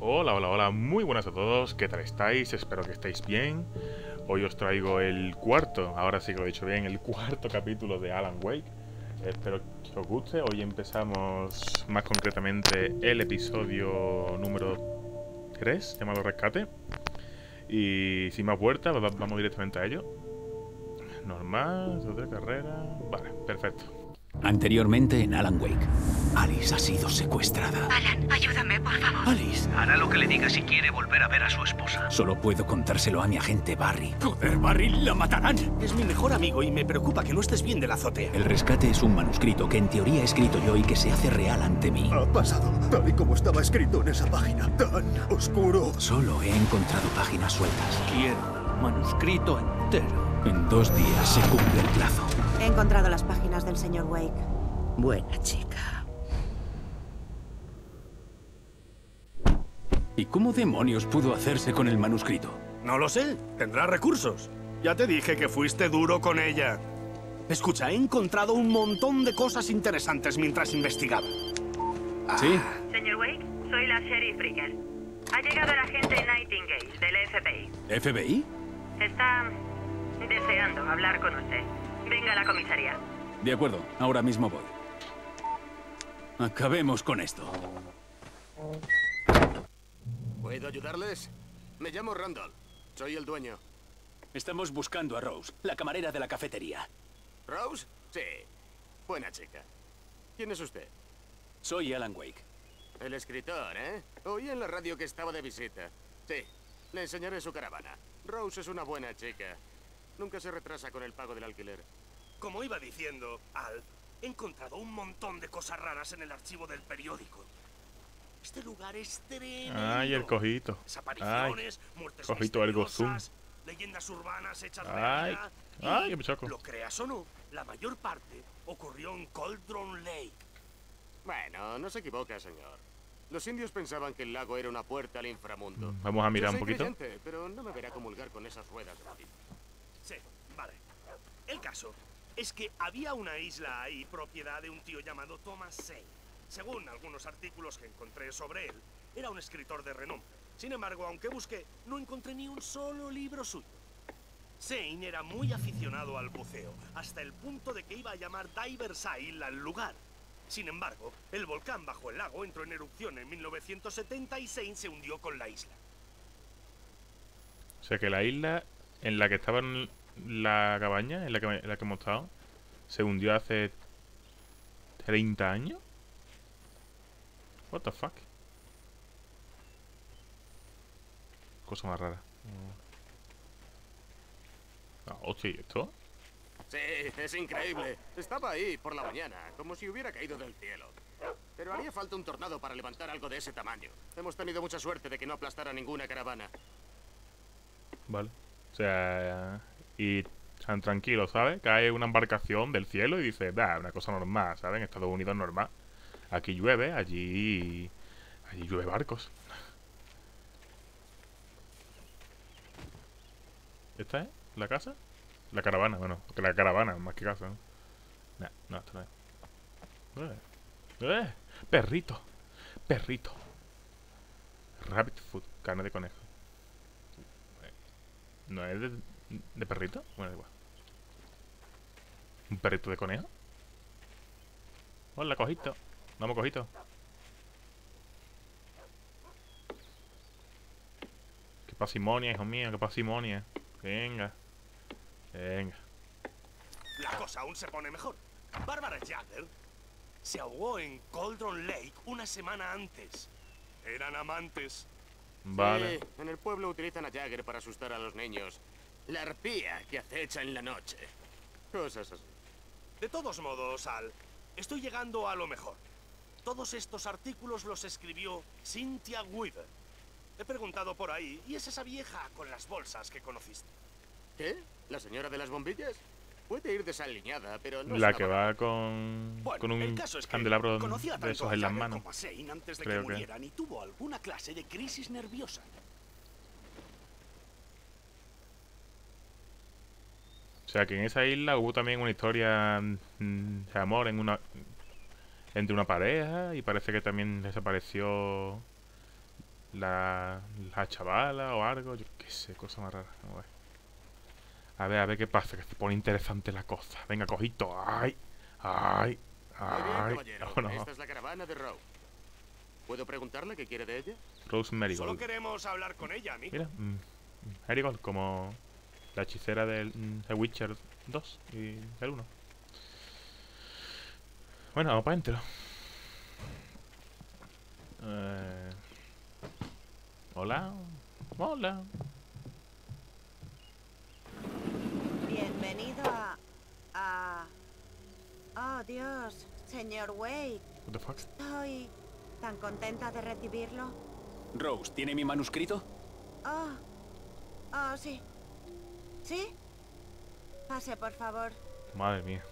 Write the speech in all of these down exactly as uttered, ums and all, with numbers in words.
Hola, hola, hola, muy buenas a todos, ¿qué tal estáis? Espero que estéis bien. Hoy os traigo el cuarto, ahora sí que lo he dicho bien, el cuarto capítulo de Alan Wake. Espero que os guste. Hoy empezamos más concretamente el episodio número tres, llamado Rescate. Y sin más vueltas, va- vamos directamente a ello. Normal, otra carrera... Vale, perfecto. Anteriormente en Alan Wake. Alice ha sido secuestrada. Alan, ayúdame, por favor. Alice. Hará lo que le diga si quiere volver a ver a su esposa. Solo puedo contárselo a mi agente Barry. Joder, Barry, la matarán. Es mi mejor amigo y me preocupa que no estés bien de la azotea. El rescate es un manuscrito que en teoría he escrito yo y que se hace real ante mí. Ha pasado tal y como estaba escrito en esa página, tan oscuro. Solo he encontrado páginas sueltas. Quiero el manuscrito entero. En dos días se cumple el plazo. He encontrado las páginas del señor Wake. Buena chica. ¿Y cómo demonios pudo hacerse con el manuscrito? No lo sé. Tendrá recursos. Ya te dije que fuiste duro con ella. Escucha, he encontrado un montón de cosas interesantes mientras investigaba. Sí. Señor Wake, soy la Sheriff Ricker. Ha llegado el agente Nightingale, del F B I. ¿F B I? Está deseando hablar con usted. Venga a la comisaría. De acuerdo, ahora mismo voy. Acabemos con esto. ¿Puedo ayudarles? Me llamo Randall. Soy el dueño. Estamos buscando a Rose, la camarera de la cafetería. ¿Rose? Sí. Buena chica. ¿Quién es usted? Soy Alan Wake. El escritor, ¿eh? Oí en la radio que estaba de visita. Sí. Le enseñaré su caravana. Rose es una buena chica. Nunca se retrasa con el pago del alquiler. Como iba diciendo, Al, he encontrado un montón de cosas raras en el archivo del periódico. Este lugar es tremendo. Ay, el cojito. Desapariciones, Ay, muertes cojito, algo misteriosas, leyendas urbanas hechas Ay. realidad. Y, Ay, qué pichaco. lo creas o no, la mayor parte ocurrió en Cauldron Lake. Bueno, no se equivoca, señor. Los indios pensaban que el lago era una puerta al inframundo. Vamos a mirar Yo un soy poquito. creyente, pero no me verá comulgar con esas ruedas de David. Sí, vale. El caso es que había una isla ahí, propiedad de un tío llamado Thomas Zane. Según algunos artículos que encontré sobre él, era un escritor de renombre. Sin embargo, aunque busqué, no encontré ni un solo libro suyo. Zane era muy aficionado al buceo, hasta el punto de que iba a llamar Divers Isle al lugar. Sin embargo, el volcán bajo el lago entró en erupción en mil novecientos setenta y Zane se hundió con la isla. O sea que la isla en la que estaba en la cabaña, en la que, en la que hemos estado, se hundió hace treinta años. What the fuck? Cosa más rara. Ah, hostia, ¿y esto? Sí, es increíble. Estaba ahí por la mañana, como si hubiera caído del cielo. Pero haría falta un tornado para levantar algo de ese tamaño. Hemos tenido mucha suerte de que no aplastara ninguna caravana. Vale. O sea, y tan tranquilo, ¿sabes? Cae una embarcación del cielo y dice, da, una cosa normal, ¿sabes? En Estados Unidos es normal. Aquí llueve, allí... Allí llueve barcos. ¿Esta es la casa? La caravana, bueno, que la caravana, más que casa, ¿no? Nah, no, esto no es. Eh, eh, perrito, perrito. Rabbit food, carne de conejo. ¿No es de, de perrito? Bueno, da igual. ¿Un perrito de conejo? Hola, cojito. Vamos, cojito. Qué pasimonia, hijo mío, qué pasimonia. Venga. Venga. La cosa aún se pone mejor. Barbara Jagger se ahogó en Cauldron Lake una semana antes. Eran amantes. Vale. Sí, en el pueblo utilizan a Jagger para asustar a los niños. La arpía que acecha en la noche. Cosas así. De todos modos, Al, estoy llegando a lo mejor. Todos estos artículos los escribió Cynthia Weaver. He preguntado por ahí y es esa vieja con las bolsas que conociste. ¿Qué? ¿La señora de las bombillas? Puede ir desaliñada, pero no es La una que buena- va con, Bueno, con el un caso es que candelabro conocía de tanto esos a en las Jagger manos. como a Zane antes de Creo que que- murieran y tuvo alguna clase de crisis nerviosa. O sea que en esa isla hubo también una historia mm, de amor en una entre una pareja y parece que también desapareció la, la chavala o algo. Yo qué sé, cosa más rara. A ver. A ver, a ver qué pasa, que se pone interesante la cosa. Venga, cojito. Ay, ay, Muy bien, ay. caballero. Oh, no. Esta es la caravana de Rose. ¿Puedo preguntarle qué quiere de ella? Rose Solo Marigold. queremos hablar con ella, amigo. Mira, mm, Marigold, como la hechicera del mm, The Witcher dos y del uno. Bueno, vamos para adentro. Eh... Hola. Hola. Bienvenido a... a... Oh, Dios, señor Wake. What the fuck? Estoy tan contenta de recibirlo. Rose, ¿tiene mi manuscrito? Oh, oh, sí. ¿Sí? Pase, por favor. Madre mía.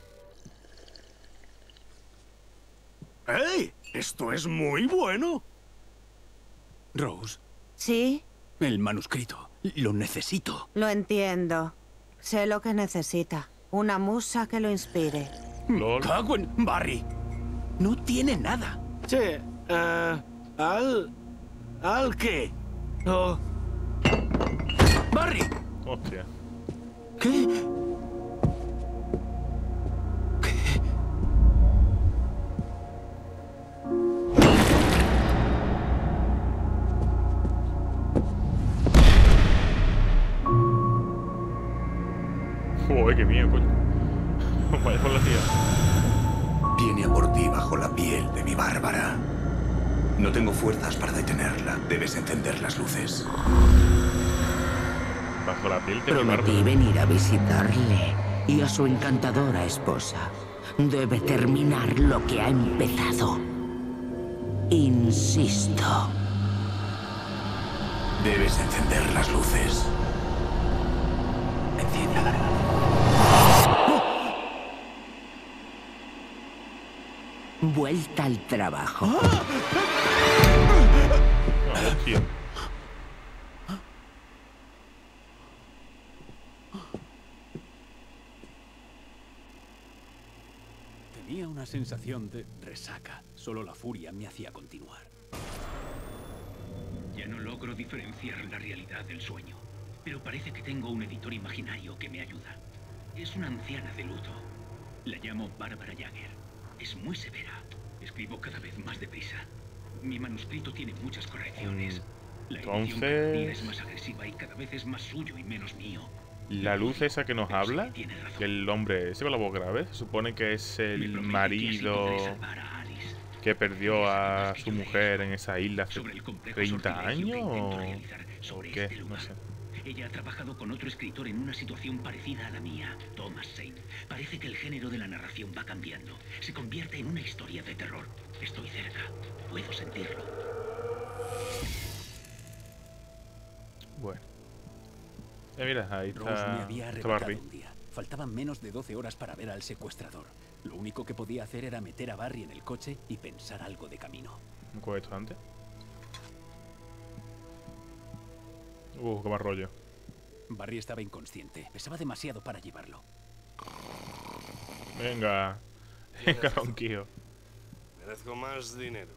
¡Ey! ¡Esto es muy bueno! Rose, ¿Sí? el manuscrito. Lo necesito. Lo entiendo. Sé lo que necesita. Una musa que lo inspire. Lol. ¡Cago en Barry! No tiene nada. Sí, eh... ¿Al... al qué? Oh... ¡Barry! Hostia. ¿Qué? Joder, qué miedo, coño. Vaya por la tía. Viene a por ti bajo la piel de mi Bárbara. No tengo fuerzas para detenerla. Debes encender las luces. Bajo la piel de mi Prometí barba. venir a visitarle y a su encantadora esposa. Debe terminar lo que ha empezado. Insisto. Debes encender las luces. Enciéndala. Vuelta al trabajo. Ah, hostia. Tenía una sensación de resaca. Solo la furia me hacía continuar. Ya no logro diferenciar la realidad del sueño, pero parece que tengo un editor imaginario que me ayuda. Es una anciana de luto. La llamo Bárbara Jagger. Es muy severa. Escribo cada vez más deprisa. Mi manuscrito tiene muchas correcciones. La edición cada día Entonces... es más agresiva y cada vez es más suyo y menos mío. La luz esa que nos Pero sí, habla, tiene razón. que el hombre ese con la voz grave, se supone que es Me el promete marido que así podré salvar a Alice. que perdió a su mujer en esa isla hace Sobre el complejo treinta sortilegio que años intento o, realizar o sobre qué, este no lugar. sé. Ella ha trabajado con otro escritor en una situación parecida a la mía, Thomas Saint. Parece que el género de la narración va cambiando. Se convierte en una historia de terror. Estoy cerca. Puedo sentirlo. Bueno. Eh, mira, ahí Rose me está, había está arrebatado Barry. un día. Faltaban menos de doce horas para ver al secuestrador. Lo único que podía hacer era meter a Barry en el coche y pensar algo de camino. ¿Me cojo esto antes? Uh, qué más rollo. Barry estaba inconsciente. Pesaba demasiado para llevarlo. Venga. Venga, ronquillo. Merezco más dinero.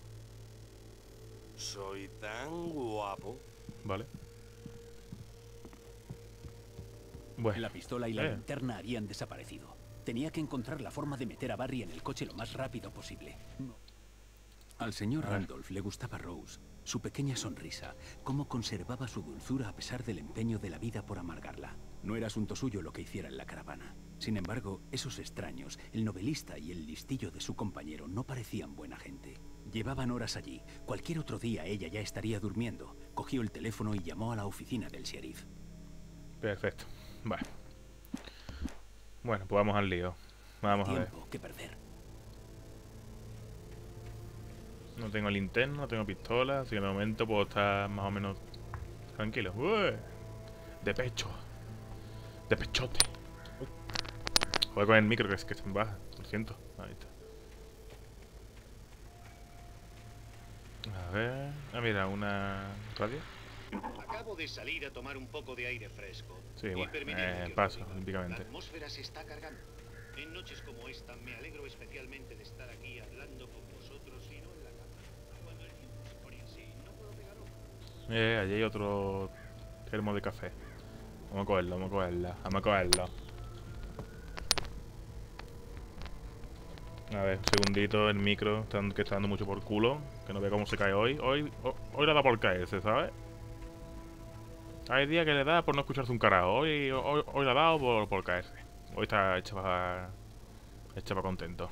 Soy tan guapo. Vale. Bueno. La pistola y la Eh. linterna habían desaparecido. Tenía que encontrar la forma de meter a Barry en el coche lo más rápido posible. No. Al señor A ver. Randolph le gustaba Rose, su pequeña sonrisa, cómo conservaba su dulzura a pesar del empeño de la vida por amargarla. No era asunto suyo lo que hiciera en la caravana. Sin embargo, esos extraños, el novelista y el listillo de su compañero, no parecían buena gente. Llevaban horas allí. Cualquier otro día ella ya estaría durmiendo. Cogió el teléfono y llamó a la oficina del sheriff. Perfecto. Vale. Bueno, pues vamos al lío. Vamos a ver. Tiempo que perder. No tengo linterna, no tengo pistola, así que de momento puedo estar más o menos tranquilo. ¡Ué! De pecho. De pechote. Uy. Joder con el micro que es que se me baja. Lo siento. Ahí está. A ver. Ah, mira, una radio. Acabo de salir a tomar un poco de aire fresco. Sí, Y bueno, permitidme eh, que os paso, diga, olímpicamente. La atmósfera se está cargando. En noches como esta me alegro especialmente de estar aquí hablando con vosotros y no en la cama. Cuando el tiempo se pone así, no puedo pegar ojo. Eh, allí hay otro termo de café. Vamos a cogerlo, vamos a cogerlo, vamos a cogerlo. A ver, un segundito, el micro, está- que está dando mucho por culo. Que no vea cómo se cae hoy. Hoy, ho- hoy le da por caerse, ¿sabes? Hay días que le da por no escucharse un carajo. Hoy, hoy, hoy le ha dado por, por caerse. Hoy está hecha para... hecha para contento.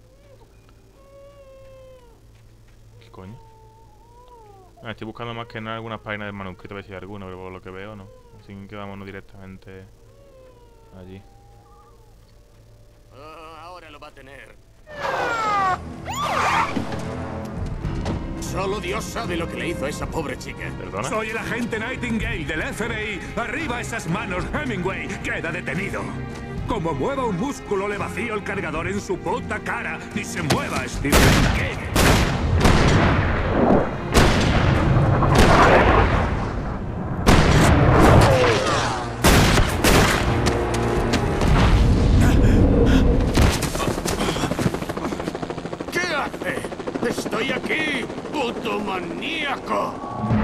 ¿Qué coño? Ah, estoy buscando más que nada algunas páginas del manuscrito, a ver si hay alguna, pero por lo que veo no. Así que vámonos directamente allí. Oh, ahora lo va a tener. Solo Dios sabe lo que le hizo a esa pobre chica. ¿Perdona? Soy el agente Nightingale del F B I. ¡Arriba esas manos, Hemingway! ¡Queda detenido! Como mueva un músculo, le vacío el cargador en su puta cara. ¡Ni se mueva, Stephen King! ¿Qué hace? ¡Estoy aquí, puto maníaco!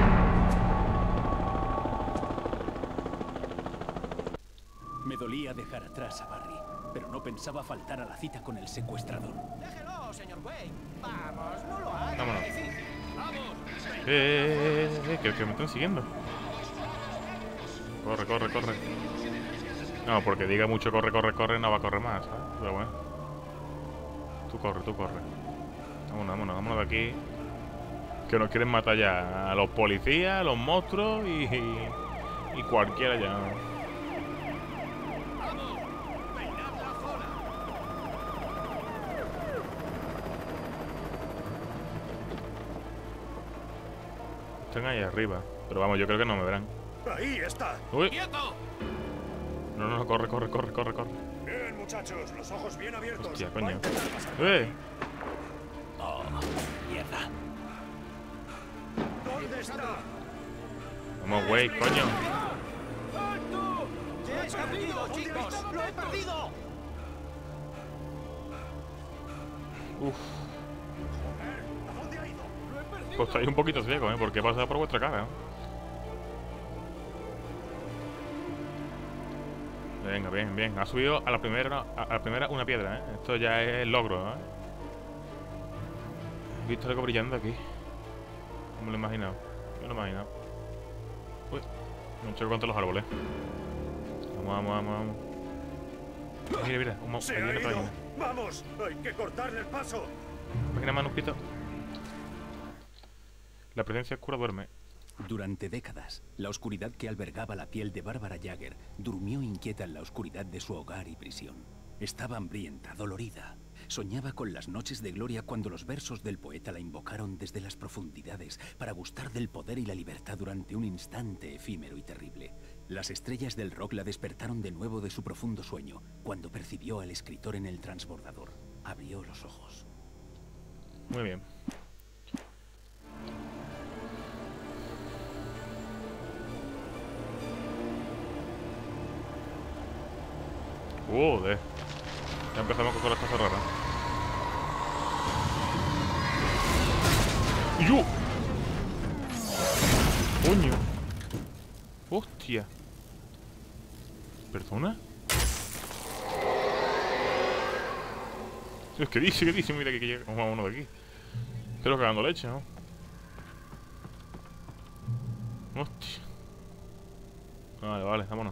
Me dolía dejar atrás a Barry, pero no pensaba faltar a la cita con el secuestrador. Déjelo, señor Wayne. Vamos, no lo haga. Vámonos. difícil. Vamos. Eh, eh, eh, eh, que, que me están siguiendo. Corre, corre, corre. No, porque diga mucho corre, corre, corre, no va a correr más, ¿sabes? Pero bueno. Tú corre, tú corre. Vámonos, vámonos, vámonos de aquí. Que nos quieren matar ya a los policías, a los monstruos y, y, y cualquiera ya. Están ahí arriba. Pero vamos, yo creo que no me verán. Ahí está. Uy. ¡Quieto! No, no, no, corre, corre, corre, corre, corre. Bien, muchachos, los ojos bien abiertos. Hostia, Va a coño. intentar pasar. ¡Eh! Oh, mierda. ¿Dónde está? Vamos, güey, coño. ¡Se ha perdido, chicos! ¡Lo he perdido! Uf. Pues estáis un poquito ciego, ¿eh? Porque he pasado por vuestra cara, ¿eh? Venga, bien, bien. Ha subido a la primera, a la primera una piedra, ¿eh? Esto ya es el logro, ¿eh? He visto algo brillando aquí. No me lo he imaginado. No me lo he imaginado. Uy. No choco contra los árboles. Vamos, vamos, vamos, vamos. Mira, mira. Un mo- ¡Se aquí hay ha una ido! página. ¡Vamos! ¡Hay que cortarle el paso! Página manuscrito. La presencia oscura duerme. Durante décadas, la oscuridad que albergaba la piel de Bárbara Jagger durmió inquieta en la oscuridad de su hogar y prisión. Estaba hambrienta, dolorida. Soñaba con las noches de gloria cuando los versos del poeta la invocaron desde las profundidades para gustar del poder y la libertad durante un instante efímero y terrible. Las estrellas del rock la despertaron de nuevo de su profundo sueño cuando percibió al escritor en el transbordador. Abrió los ojos. Muy bien. Joder. Ya empezamos con las cosas raras. ¡Yo! ¡Coño! ¡Hostia! ¿Perdona? Es que dice, que dice, mira que llega uno de aquí. Pero cagando leche, ¿no? Hostia. Vale, vale, vámonos.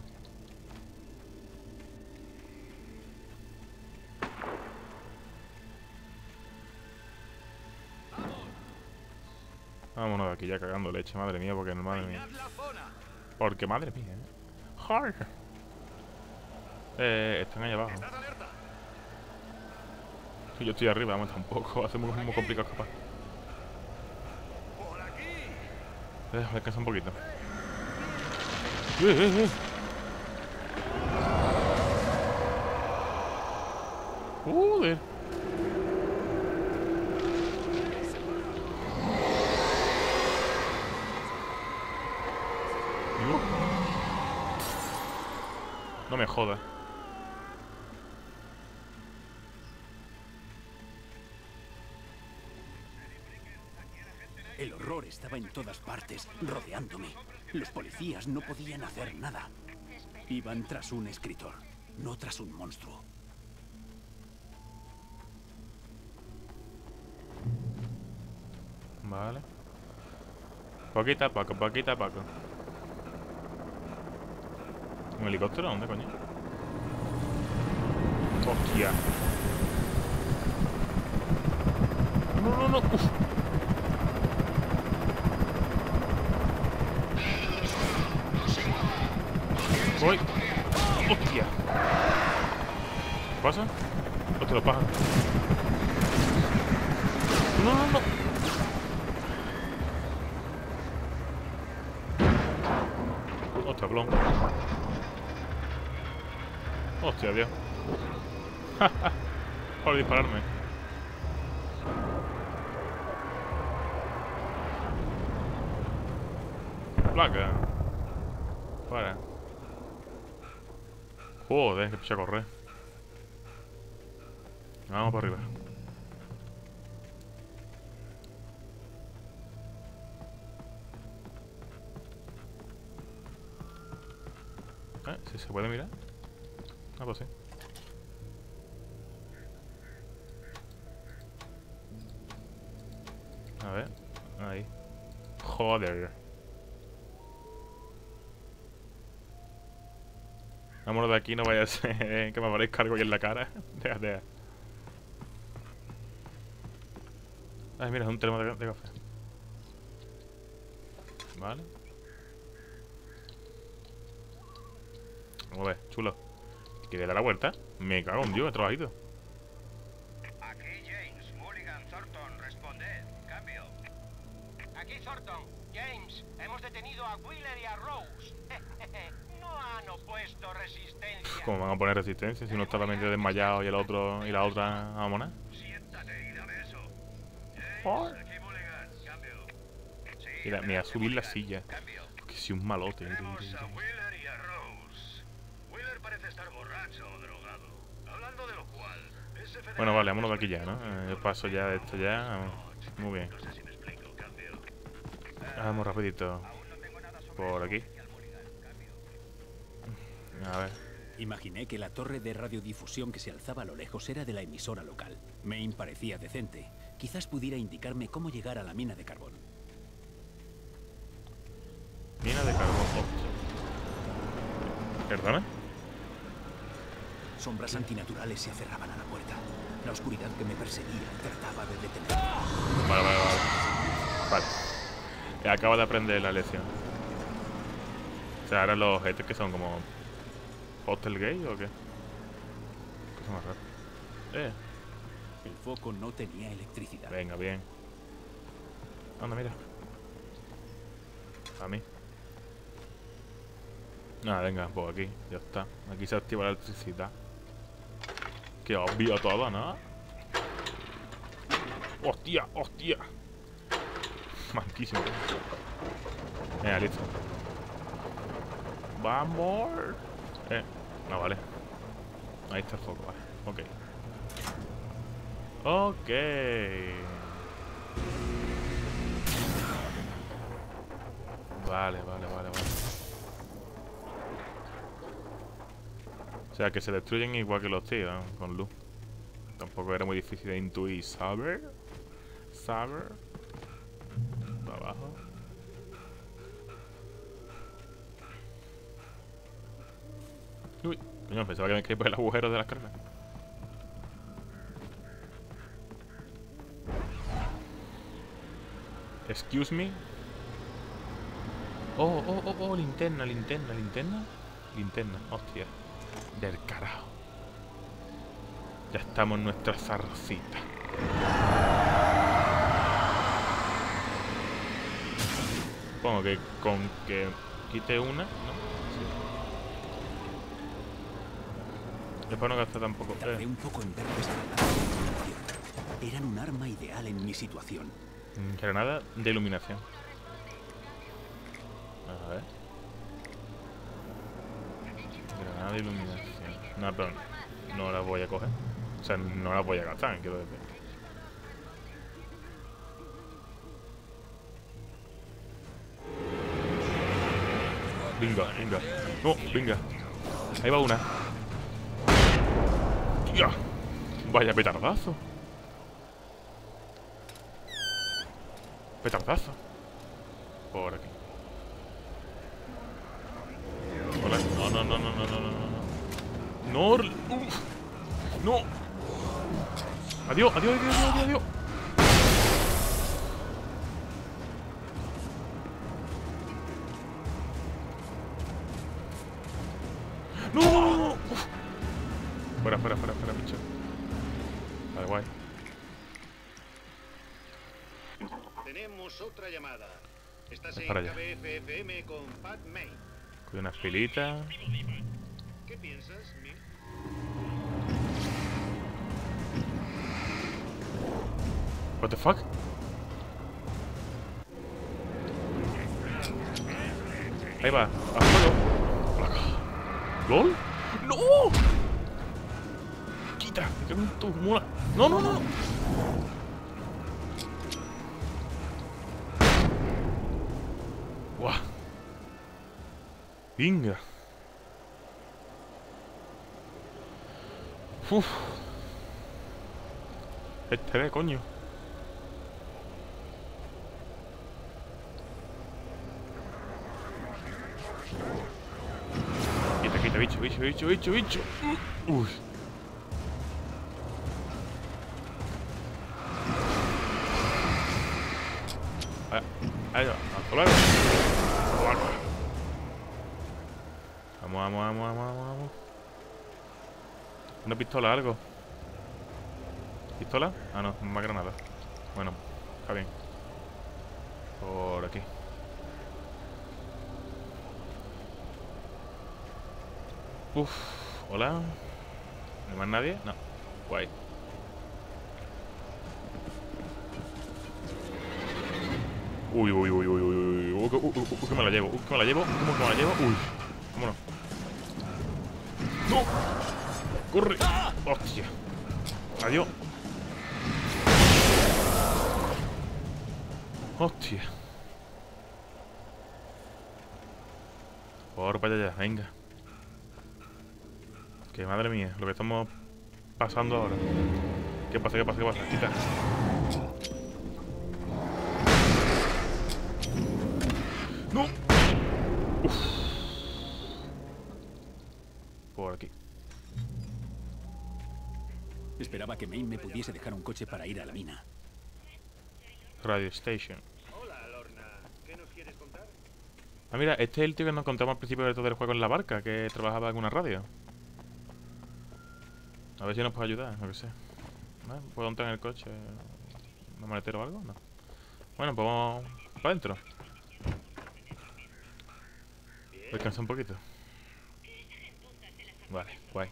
Vámonos de aquí ya cagando leche, madre mía, porque madre mía. Porque madre mía, eh. Joder. Eh, están ahí abajo. Yo estoy arriba, vamos, tampoco. Va a ser muy, muy complicado escapar. Eh, me descansa un poquito. Eh, eh, eh. Joder. No me jodas. El horror estaba en todas partes, rodeándome. Los policías no podían hacer nada. Iban tras un escritor, no tras un monstruo. Vale. Poquito a poco, poquito a poco. ¿Un helicóptero? ¿Dónde, coño? ¡Hostia! ¡No, no, no! ¡Uf! ¡Voy! ¡Hostia! ¿Qué pasa? ¡Hostia, los pájaros! ¡No, no, no! ¡Hostia, plom! ¡Hostia, Dios! Por dispararme. Placa. Para. Joder, que empecé a correr. Vamos para arriba. ¿Eh? ¿Sí se puede mirar? Ah, pues sí. A ver, ahí. Joder. Vámonos de aquí, no vaya a ser que me aparezca algo aquí en la cara. Deja, deja. Ay, mira, es un termo de, de café. Vale. Vamos a ver, chulo. ¿Quieres dar la vuelta? Me cago en Dios, he trabajado. Aquí James, Mulligan, Thornton, responded. Cambio. Aquí Thornton. James, hemos detenido a Wheeler y a Rose. No han opuesto resistencia. ¿Cómo van a poner resistencia si uno está totalmente desmayado y el otro y la otra a monar? Siéntate y dame eso. Oh. James, aquí Mulligan. Cambio. Sí, Mira, me voy a subir la silla. Que soy un malote. Tenemos a Wheeler y a Rose. Wheeler parece estar borracho o drogado. Hablando de lo cual, ese federal... Bueno, vale, vámonos de aquí ya, ¿no? Eh, yo paso ya de esto ya. Muy bien. No sé si me explico, cambio. Vamos rapidito. Por aquí. A ver. Imaginé que la torre de radiodifusión que se alzaba a lo lejos era de la emisora local. Maine parecía decente. Quizás pudiera indicarme cómo llegar a la mina de carbón. Mina de carbón. ¿Perdona? Sombras antinaturales se aferraban a la puerta. La oscuridad que me perseguía trataba de detenerla. Vale, vale, vale. Vale. Acabo de aprender la lección. O sea, ahora los objetos que son como... ¿Hostel gay o qué? Cosa más rara. Eh. El foco no tenía electricidad. Venga, bien. Anda, mira. A mí. Nada, venga, pues aquí, ya está. Aquí se activa la electricidad. Qué obvio todo, ¿no? ¡Hostia, hostia! Manquísimo. Venga, listo. ¡Vamos! Eh, no vale. Ahí está el foco, vale. Ok. Ok. Vale, vale, vale, vale. O sea, que se destruyen igual que los tíos, ¿no? Con luz. Tampoco era muy difícil de intuir. ¿Saber? ¿Saber? Para abajo. Uy, coño, pensaba que me caía por el agujero de las cargas. Excuse me. Oh, oh, oh, oh, linterna, linterna, linterna. Linterna, hostia. Del carajo. Ya estamos en nuestra zarcita. Supongo que con que quite una, ¿no? Sí. Después no gastar tampoco. Tardé un poco en ver las granadas de iluminación. Eran un arma ideal en mi situación. Granada de iluminación. A ver. Granada de iluminación. No, pero no la voy a coger. O sea, no la voy a gastar, quiero decir. Venga, venga. No, venga. Ahí va una. ¡Tía! Vaya petardazo. Petardazo. Por aquí. Hola. No, no, no, no, no, no, no. No. Uf. No. Adiós, adiós, adiós, adiós, adiós. ¡No! Uf. Fuera, fuera, fuera, fuera, bicho. Vale, guay. Tenemos otra llamada. Estás en Para allá. K B F F M con Pat May. Con unas filitas. ¿Qué piensas, Mi? What the fuck? Ahí va, a fuego. ¿Lol? ¡No! ¡Quita! ¡Me cago en tu mula! ¡No, no, no! ¡Guau! ¡Venga! ¡Uf! Este ve, coño. Quita, quita, bicho, bicho, bicho, bicho, bicho. Uy. Ahí, ahí va, hasta luego. Vamos, vamos, vamos, vamos, vamos. Una pistola, algo. ¿Pistola? Ah, no, más granada. Bueno, está bien. Por aquí. Uf, hola. ¿No hay más nadie? No. Guay. Uy, uy, uy, uy, uy, uy, uy, uy, uy, uy, que me la llevo, uy, que me la llevo, ¿cómo que me la llevo? Uy, vámonos. ¡No! ¡Corre! ¡Hostia! ¡Adiós! ¡Hostia! Por para allá, venga. Que madre mía, lo que estamos pasando ahora. ¿Qué pasa? ¿Qué pasa? ¿Qué pasa? Quita. ¡No! Uf. Por aquí. Esperaba que Maine me pudiese dejar un coche para ir a la mina. Radio Station. Hola, Lorna. ¿Qué nos quieres contar? Ah, mira, este es el tío que nos encontramos al principio de todo el juego en la barca, que trabajaba en una radio. A ver si nos puede ayudar, no que sé. ¿No? ¿Puedo entrar en el coche? ¿Un maletero o algo? No. Bueno, pues vamos para adentro. Descansa un poquito. Vale, guay.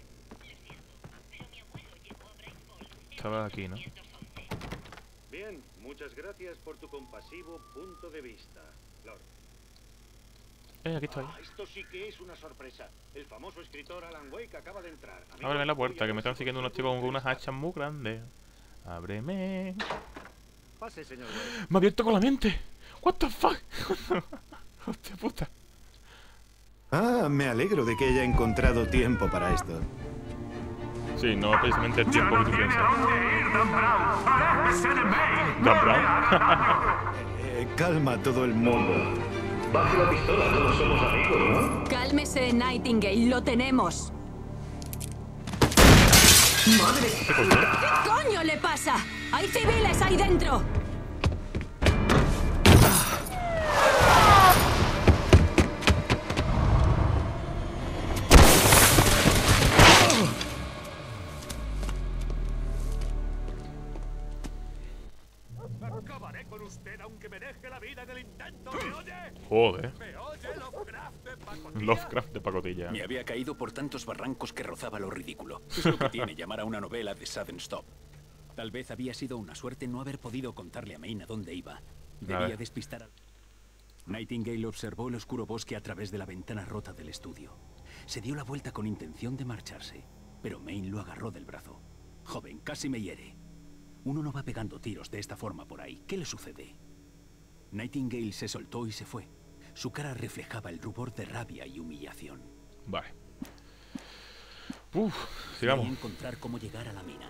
Estaba aquí, ¿no? Bien, muchas gracias por tu compasivo punto de vista, Lord. Eh, aquí estoy. Ah, esto sí que es una sorpresa. El famoso escritor Alan Wake acaba de entrar. Amigo, Ábreme la puerta, que me están siguiendo unos tipos con unas hachas muy grandes. Ábreme. Pase, señor Wake. Me ha abierto con la mente. What the fuck. Hostia puta. Ah, me alegro de que haya encontrado tiempo para esto. Sí, no precisamente el tiempo que tú piensas. Dan Brown. eh, calma todo el mundo. Baje la pistola, todos somos amigos, ¿no? Cálmese, Nightingale, lo tenemos. ¡Madre! ¿Qué coño le pasa? ¡Hay civiles ahí dentro! Acabaré con usted aunque me deje la vida en el intento, ¿me oye? Joder. ¿Me oye, Lovecraft de pacotilla? Lovecraft de pacotilla. Me había caído por tantos barrancos que rozaba lo ridículo. Es lo que tiene llamar a una novela de Sudden Stop. Tal vez había sido una suerte no haber podido contarle a Maine a dónde iba. Debía ver. despistar a... Nightingale observó el oscuro bosque a través de la ventana rota del estudio. Se dio la vuelta con intención de marcharse, pero Maine lo agarró del brazo. Joven, casi me hiere. Uno no va pegando tiros de esta forma por ahí. ¿Qué le sucede? Nightingale se soltó y se fue. Su cara reflejaba el rubor de rabia y humillación. Vale. Uf, sigamos. Quería encontrar cómo llegar a la mina.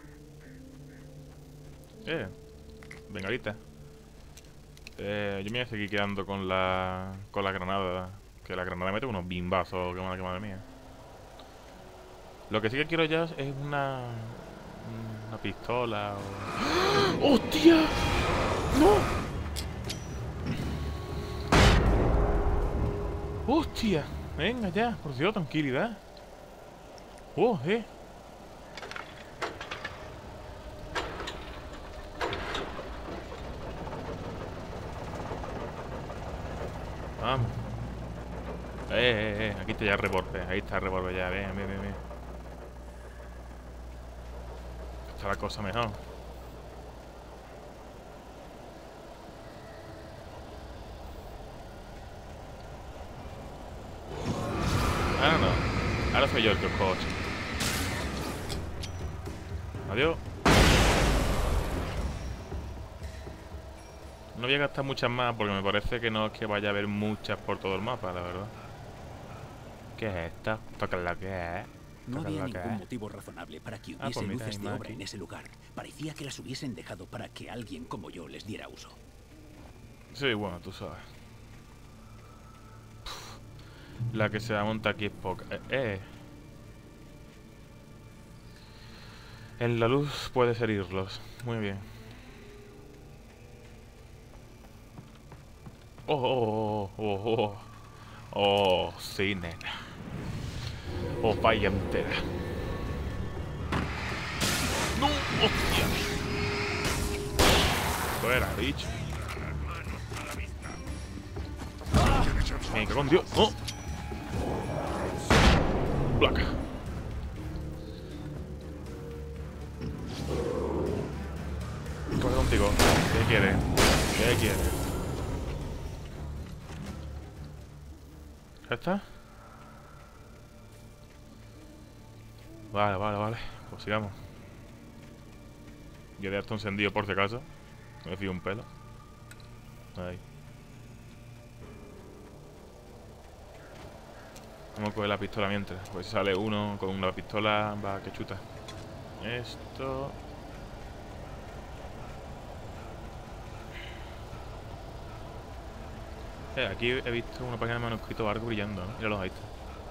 Eh, bengalita. Eh, yo me voy a seguir quedando con la con la granada. Que la granada mete unos bimbazos, que madre, que madre mía. Lo que sí que quiero ya es una una pistola o... ¡Hostia! ¡No! ¡Hostia! Venga ya, por Dios, tranquilidad. ¡Oh, eh! Vamos. Eh, eh, eh, aquí está ya el revólver. Ahí está el revólver ya, ven, ven, ven, ven. Está la cosa mejor. Ahora no. Ahora soy yo el que os coche. Adiós. No voy a gastar muchas más porque me parece que no es que vaya a haber muchas por todo el mapa, la verdad. ¿Qué es esto? Toca la que es. No había ningún motivo razonable para que hubiese Ah, pues mira, luces hay de más obra aquí. en ese lugar. Parecía que las hubiesen dejado para que alguien como yo les diera uso. Sí, bueno, tú sabes. Pff, la que se va a montar aquí es poca. Eh, eh. En la luz puedes herirlos. Muy bien. Oh, oh, oh, oh, oh. Oh, sí, nena. Oh, vaya entera. ¡No! ¡Hostia! Fuera, bicho. Me cago en Dios. ¡Oh! Placa. ¿Qué pasa contigo? ¿Qué quieres? ¿Qué quieres? ¿Ya está? Vale, vale, vale. Pues sigamos. Yo de esto encendido por si acaso. Me fío un pelo. Ahí. Vamos a coger la pistola mientras. Pues si sale uno con una pistola, va que chuta. Esto. Eh, aquí he visto una página de manuscrito barco brillando, ¿no? Míralos, ahí está.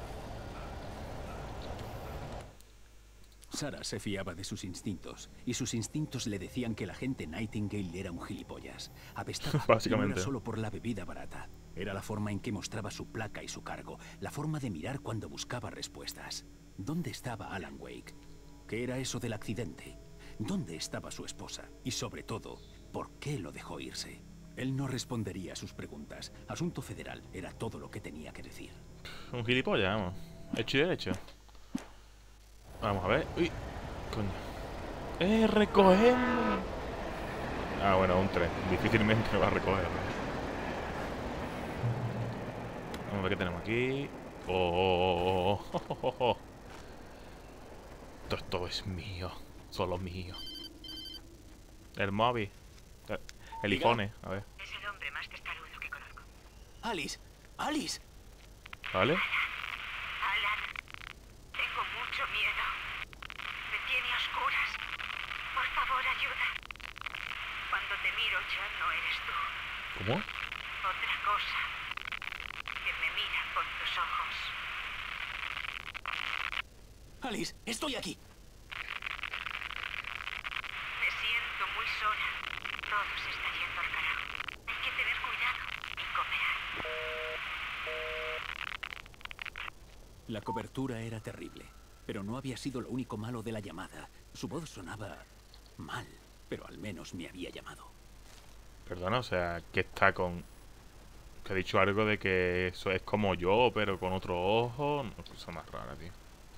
Sarah se fiaba de sus instintos, y sus instintos le decían que el agente Nightingale era un gilipollas. Apestaba, Básicamente. y no era solo por la bebida barata. Era la forma en que mostraba su placa y su cargo, la forma de mirar cuando buscaba respuestas. ¿Dónde estaba Alan Wake? ¿Qué era eso del accidente? ¿Dónde estaba su esposa? Y sobre todo, ¿por qué lo dejó irse? Él no respondería a sus preguntas. Asunto federal era todo lo que tenía que decir. Un gilipollas, vamos. Hecho y derecho. Vamos a ver. Uy, coño. ¡Eh, recogemos! Ah, bueno, un tren. Difícilmente me va a recoger. Vamos a ver qué tenemos aquí. Oh, oh, oh, oh, oh, oh. Esto, esto es mío. Solo mío. El móvil. El iPhone, a ver. Es el hombre más testarudo que conozco. ¡Alice! ¡Alice! ¿Vale? Alan, tengo mucho miedo. Me tiene a oscuras. Por favor, ayuda. Cuando te miro ya no eres tú. ¿Cómo? Otra cosa. Que me mira con tus ojos. ¡Alice! ¡Estoy aquí! Me siento muy sola. Todo se está yendo al carajo. Hay que tener cuidado y cooperar. La cobertura era terrible, pero no había sido lo único malo de la llamada. Su voz sonaba mal, pero al menos me había llamado. Perdona, o sea, que está con... Que ha dicho algo de que eso es como yo, pero con otro ojo. Una cosa más rara, tío.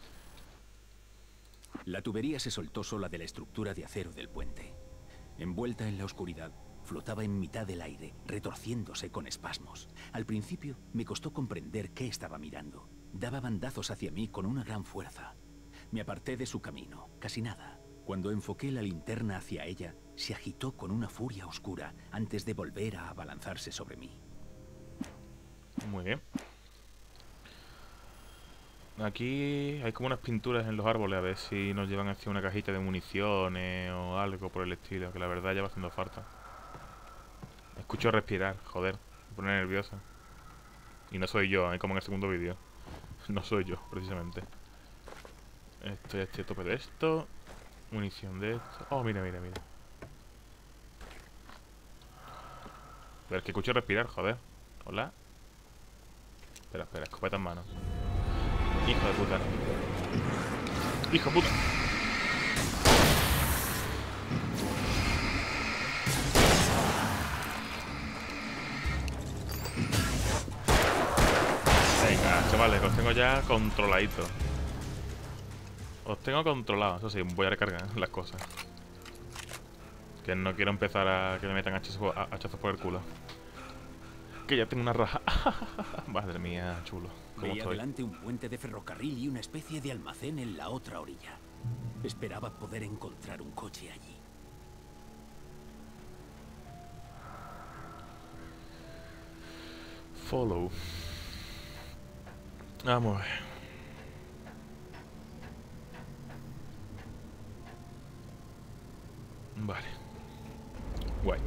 La tubería se soltó sola de la estructura de acero del puente. Envuelta en la oscuridad, flotaba en mitad del aire, retorciéndose con espasmos. Al principio, me costó comprender qué estaba mirando. Daba bandazos hacia mí con una gran fuerza. Me aparté de su camino, casi nada. Cuando enfoqué la linterna hacia ella, se agitó con una furia oscura antes de volver a abalanzarse sobre mí. Muy bien. Aquí hay como unas pinturas en los árboles, a ver si nos llevan hacia una cajita de municiones o algo por el estilo, que la verdad ya va haciendo falta. Escucho respirar, joder, me pone nervioso. Y no soy yo, ¿eh? Como en el segundo vídeo. No soy yo, precisamente. Estoy, estoy a tope de esto. Munición de esto. Oh, mira, mira, mira. Pero es que escucho respirar, joder. Hola. Espera, espera, escopeta en mano. Hijo de puta. Hijo de puta. Venga, chavales, os tengo ya controladitos. Os tengo controlados, eso sí, voy a recargar las cosas. Que no quiero empezar a que me metan hachazos, hachazos por el culo. Que ya tengo una raja. Madre mía, chulo. Veía delante un puente de ferrocarril y una especie de almacén en la otra orilla. Esperaba poder encontrar un coche allí. Follow. Vamos a ver. Vale. Guay.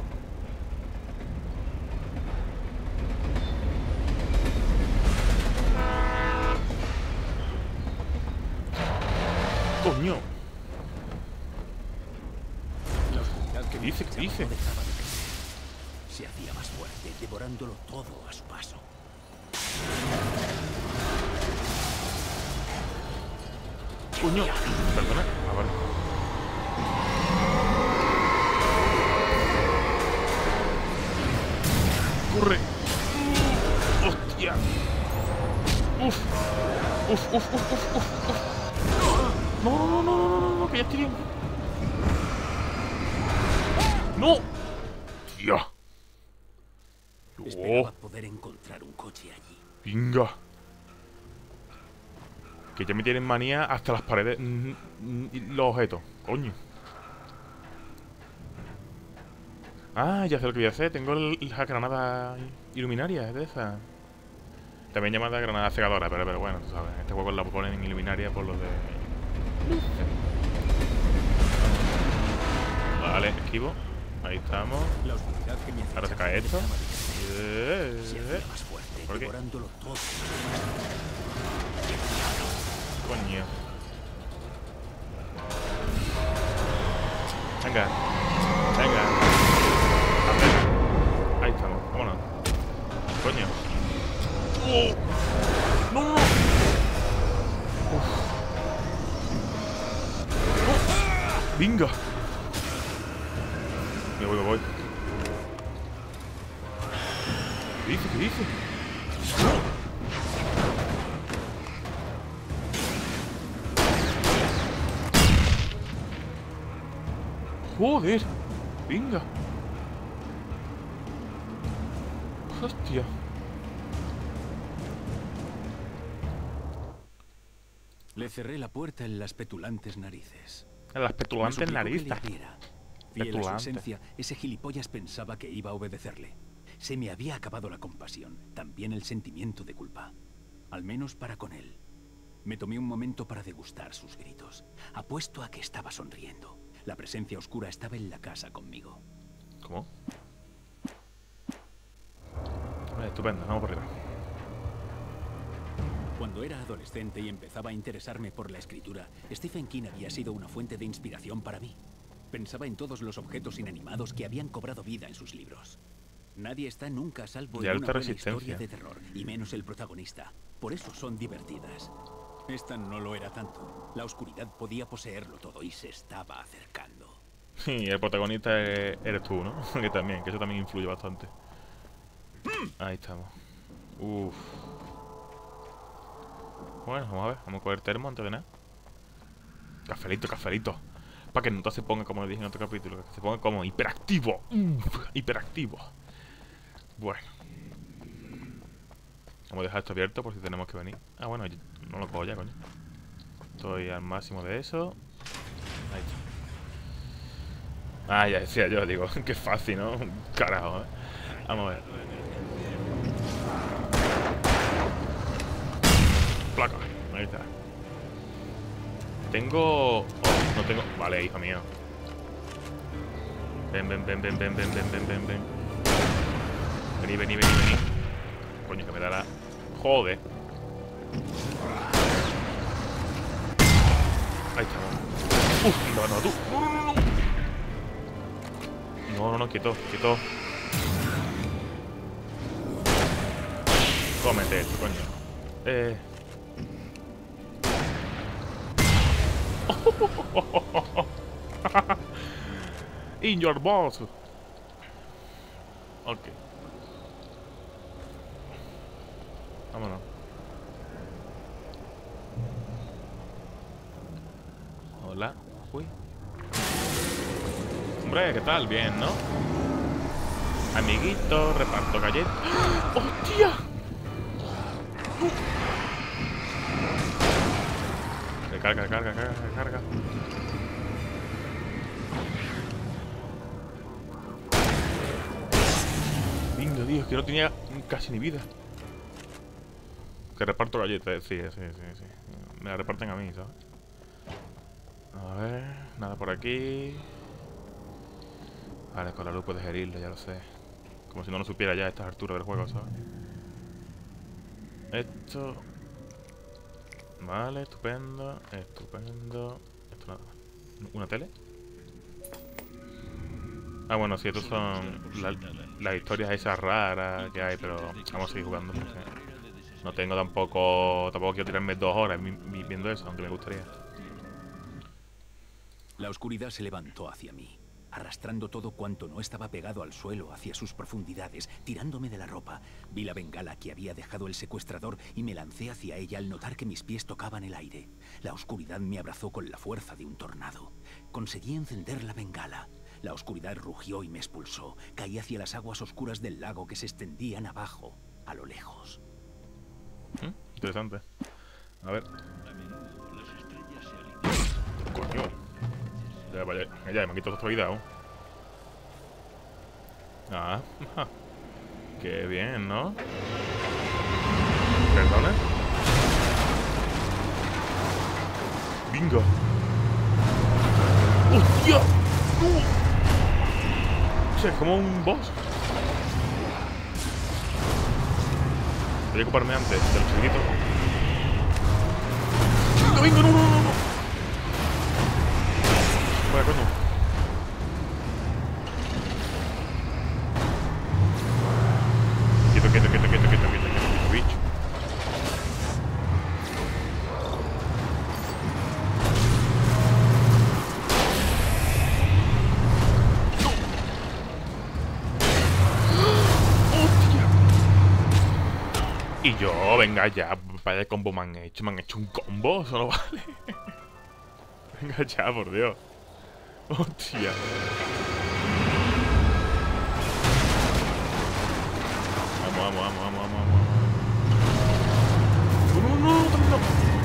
Coño. ¿Qué dice? ¿Qué dice? Se hacía más fuerte, devorándolo todo a su paso. Coño. Perdona. Ah, vale. Corre. Hostia. Uf. Uf, uf, uf, uf, uf, uf. No, no, no, no, no, no, que ya estoy bien. ¡No! ¡Tía! Esperaba poder encontrar un coche allí. Venga. Que ya me tienen manía hasta las paredes. Mm, mm, los objetos. Coño. Ah, ya sé lo que voy a hacer. Tengo la granada iluminaria de esa. También llamada granada cegadora, pero, pero bueno, tú sabes. Este juego la ponen en iluminaria por lo de... Vale, esquivo. Ahí estamos. Ahora se cae esto. Eh, ¿Por qué? Coño. Venga. Venga. Ahí estamos. Vámonos. Coño. ¡Oh! ¡No, no, no! Uf. ¡Venga! Me voy, me voy. ¿Qué dice? ¿Qué dice? ¡Joder! ¡Venga! ¡Hostia! Le cerré la puerta en las petulantes narices. En las petulantes narices. Fiel a su esencia, ese gilipollas pensaba que iba a obedecerle. Se me había acabado la compasión, también el sentimiento de culpa. Al menos para con él. Me tomé un momento para degustar sus gritos. Apuesto a que estaba sonriendo. La presencia oscura estaba en la casa conmigo. ¿Cómo? Vale, estupendo, vamos por arriba. Cuando era adolescente y empezaba a interesarme por la escritura, Stephen King había sido una fuente de inspiración para mí. Pensaba en todos los objetos inanimados que habían cobrado vida en sus libros. Nadie está nunca a salvo de en alta una buena resistencia. historia de terror, y menos el protagonista. Por eso son divertidas. Esta no lo era tanto. La oscuridad podía poseerlo todo y se estaba acercando. Sí, el protagonista eres tú, ¿no? Que también, que eso también influye bastante. Ahí estamos. Uff. Bueno, vamos a ver, vamos a coger termo antes de nada. Cafelito, cafelito. Para que no se ponga, como le dije en otro capítulo, que se ponga como hiperactivo. Uf, hiperactivo. Bueno. Vamos a dejar esto abierto por si tenemos que venir. Ah, bueno, no lo cojo ya, coño. Estoy al máximo de eso. Ahí está. Ah, ya decía yo, digo, qué fácil, ¿no? Carajo, ¿eh? Vamos a ver. placa. Ahí está. Tengo... Oh, no tengo... Vale, hijo mío. Ven, ven, ven, ven, ven, ven, ven, ven, ven, ven. Vení, vení, vení, vení. Coño, que me da la... Joder. Ahí estamos. Uf, no, no, tú. No, no, no, no. No, no, no, quieto, quieto. Cómete esto, coño. Eh... In your balls. Ok. Vámonos. Hola. Uy. Hombre, ¿qué tal? Bien, ¿no? Amiguito, reparto galletas. ¡Hostia! Uh. Carga, carga, carga, carga. Venga, Dios, que no tenía casi ni vida. Que reparto galletas, sí, sí, sí, sí. Me la reparten a mí, ¿sabes? A ver, nada por aquí. Vale, con la luz puedes herirle, ya lo sé. Como si no lo supiera ya a estas alturas del juego, ¿sabes? Esto... Vale, estupendo, estupendo. Esto nada. ¿Una tele? Ah, bueno, sí, estos son la, las historias esas raras que hay, pero vamos a seguir jugando porque no tengo tampoco... Tampoco quiero tirarme dos horas viendo eso, aunque me gustaría. La oscuridad se levantó hacia mí, arrastrando todo cuanto no estaba pegado al suelo hacia sus profundidades, tirándome de la ropa. Vi la bengala que había dejado el secuestrador y me lancé hacia ella al notar que mis pies tocaban el aire. La oscuridad me abrazó con la fuerza de un tornado. Conseguí encender la bengala. La oscuridad rugió y me expulsó. Caí hacia las aguas oscuras del lago que se extendían abajo, a lo lejos. ¿Mm? Interesante. A ver. Coño. Ya, vaya, ya me han quitado otra vida aún. Ah, qué bien, ¿no? ¿Perdona? ¡Bingo! ¡Hostia! ¡No! O sea, es como un boss. Voy a ocuparme antes de los chiquitos. ¡Bingo, bingo! ¡No, no, no, no! Fuera, coño. Quieto, quieto, quieto, quieto, quieto, quieto, quieto, bicho. Y yo, venga ya, vaya combo me han hecho, me han hecho un combo, eso no vale. Venga ya, por Dios. Hostia. Vamos, vamos, vamos, vamos, vamos, vamos. No, no, no, no, no.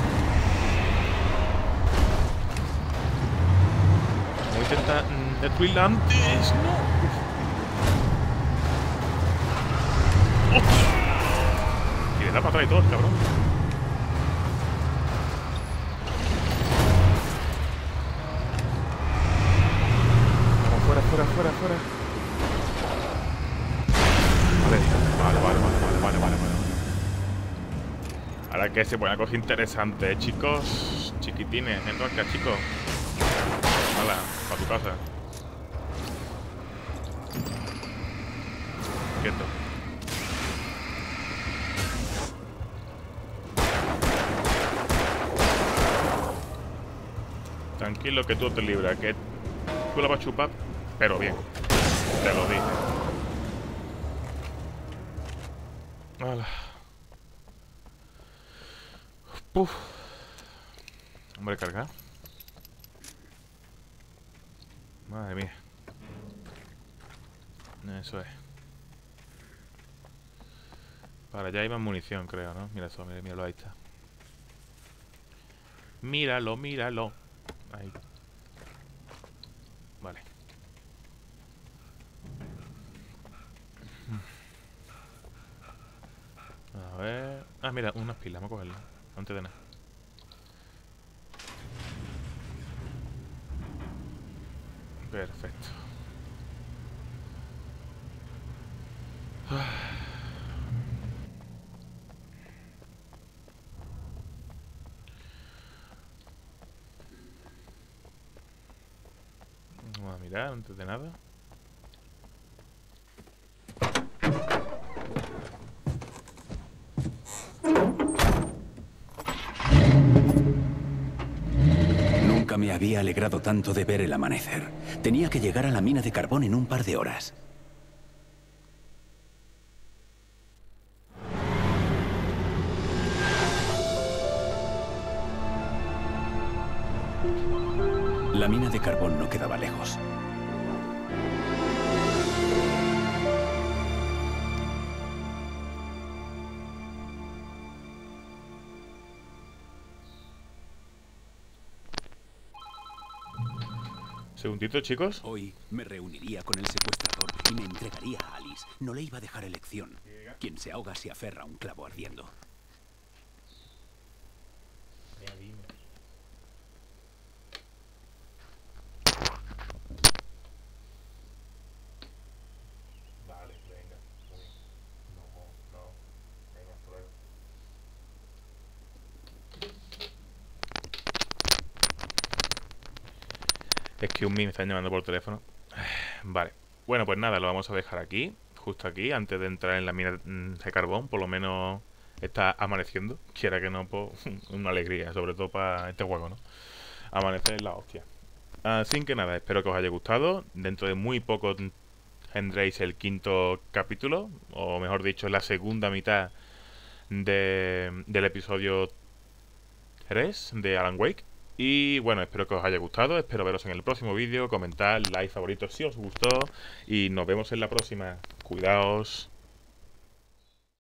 Voy a intentar mm, destruirla antes. No. Hostia. Y le da para atrás y todo, cabrón. Fuera, fuera, fuera, fuera. Vale, vale, vale, vale, vale, vale, vale. Ahora que se pone una cosa interesante, ¿eh, chicos? Chiquitines, entro acá, chicos. Hala, para tu casa. Quieto. Tranquilo que tú te libras, que tú la vas a chupar. Pero bien, te lo dije. Hola. Puf. Hombre, carga. Madre mía. Eso es. Para allá iba munición, creo, ¿no? Mira eso, mira, míralo, ahí está. Míralo, míralo. Ahí. Vale. A ver... Ah, mira, unas pilas, vamos a cogerlas. antes de nada. Perfecto. Vamos a mirar antes de nada. Nunca me había alegrado tanto de ver el amanecer. Tenía que llegar a la mina de carbón en un par de horas. La mina de carbón no quedaba lejos. Segundito, chicos. Hoy me reuniría con el secuestrador y me entregaría a Alice. No le iba a dejar elección. Quien se ahoga se aferra a un clavo ardiendo. Vale, venga. No, no. Venga, prueba. Es que un mí me están llamando por teléfono. Vale. Bueno, pues nada, lo vamos a dejar aquí. Justo aquí, antes de entrar en la mina de carbón. Por lo menos está amaneciendo. Quiera que no, pues una alegría. Sobre todo para este juego, ¿no? Amanecer es la hostia. Así que nada, espero que os haya gustado. Dentro de muy poco tendréis el quinto capítulo. O mejor dicho, la segunda mitad de, del episodio tres de Alan Wake. Y bueno, espero que os haya gustado. Espero veros en el próximo vídeo. Comentar, like, favoritos si os gustó. Y nos vemos en la próxima. Cuidaos.